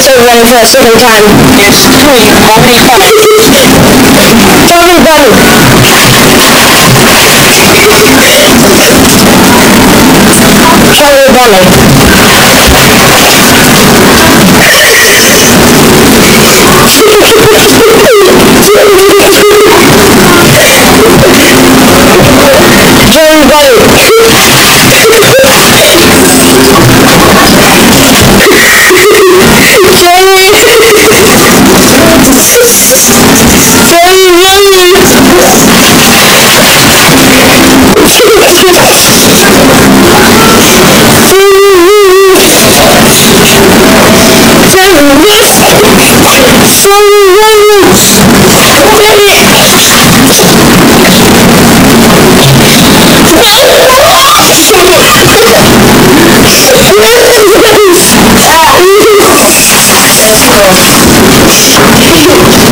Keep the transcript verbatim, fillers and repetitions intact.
So we're ready for a second time. Yes, three, only five. Sorry, buddy. Sorry, buddy. Sorry, buddy.